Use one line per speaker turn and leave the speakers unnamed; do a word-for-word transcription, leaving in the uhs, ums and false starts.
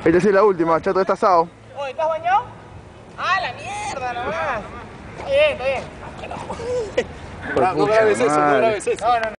Esta sí es la última, chato, está asado.
Oye, ¿estás bañado? ¡Ah, la mierda nomás! Está bien, está bien.
No grabes eso, no grabes
eso. No, no, no.